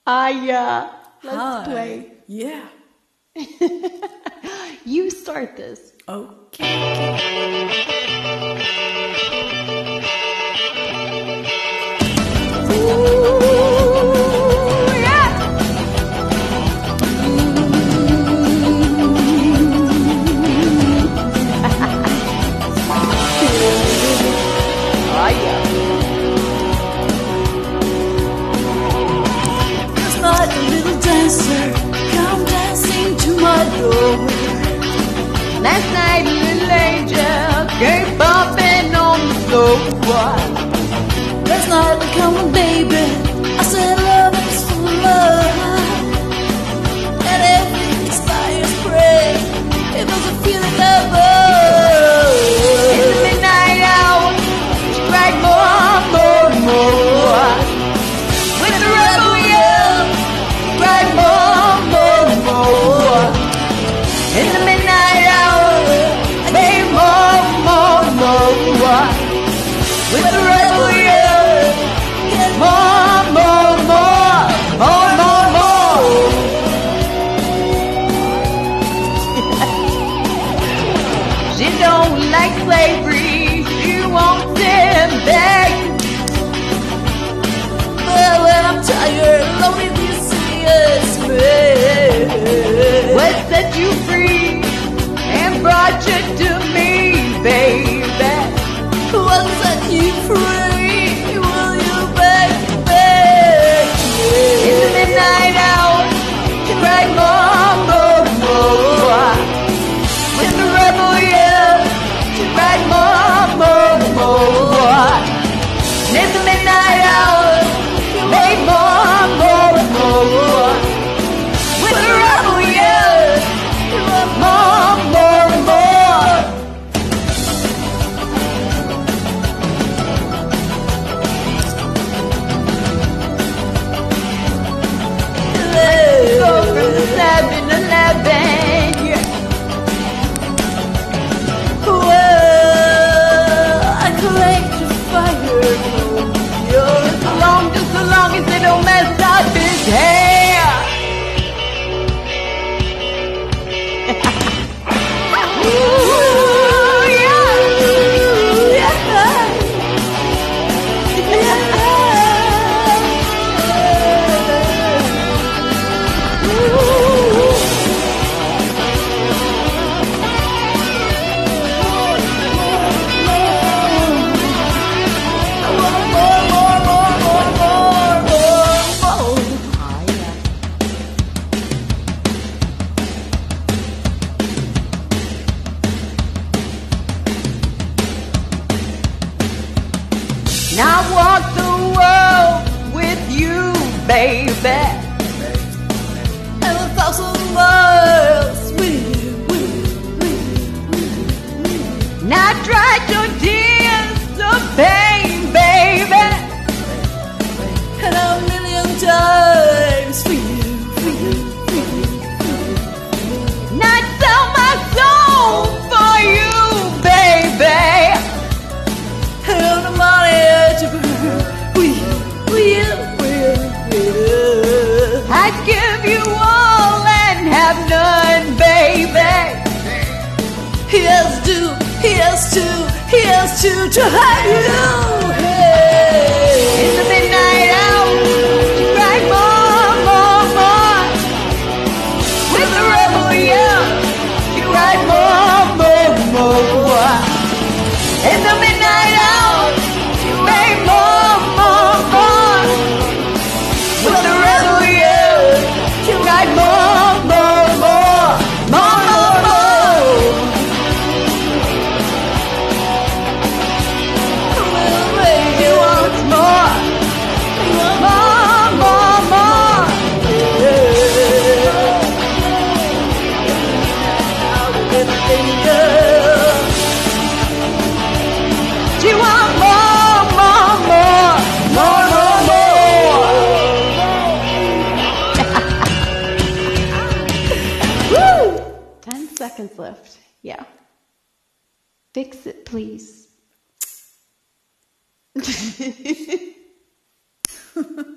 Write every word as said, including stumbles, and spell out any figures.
I, uh, let's Hi. play. Yeah. You start this. Okay. Like a little dancer, come dancing to my door. Last night, little angel came bumping on the floor. Last night, come on, baby, I said love is for love, and every spider's prey, it was a feeling of love. In the midnight hour, she cried more, more, more. With the rebel yell, she cried more, more, more. In the midnight hour, I gave more, more, more. With the rebel yell, more, more, more, more, more, more. She don't like slavery, she wants it back. But when I'm tired, lonely, this is me. What set you free and brought you to me, baby? What set you free? Will you beg, beg me? In the midnight hour, she cried more, more, more. With the rebel yell, she cried more, more, more. In the midnight hour, she made more, more, more. With the rebel yell, she was more, more, more. Let's go from the seven eleven, yeah. Well, I collect the fire from your Just so long, just so long as they don't mess up his hair. Ooh, yeah. Now I walk the world with you, baby. And a thousand miles with you, with you, with you. Now I tried your tears of pain, baby. And a million times for you, for you, for you. Now I sell my soul for you, baby. And all the money to burn for you, for you, for you, for you. I'd give you all and have none, baby. He has to, he has to, he has to, to have you. Hey. In the midnight hour, she cried more, more, more. With the rebel yell, she cried more, more, more. In the midnight hour, she made more, more, more. With the rebel yell, she cried more, more, more, more, more, more. She wants more, more, more, more. She wants more, more, more, more, more, more. Woo! Ten seconds left. Yeah. Fix it, please.